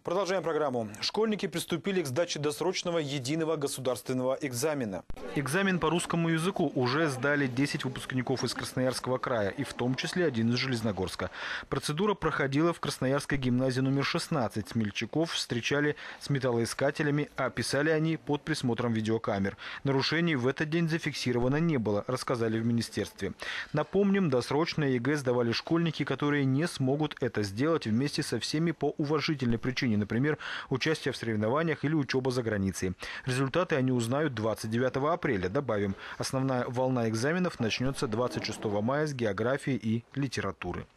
Продолжаем программу. Школьники приступили к сдаче досрочного единого государственного экзамена. Экзамен по русскому языку уже сдали 10 выпускников из Красноярского края, и в том числе один из Железногорска. Процедура проходила в Красноярской гимназии номер 16. Смельчаков встречали с металлоискателями, а писали они под присмотром видеокамер. Нарушений в этот день зафиксировано не было, рассказали в министерстве. Напомним, досрочное ЕГЭ сдавали школьники, которые не смогут это сделать вместе со всеми по уважительной причине, например, участие в соревнованиях или учеба за границей. Результаты они узнают 29 апреля. Добавим, основная волна экзаменов начнется 26 мая с географии и литературы.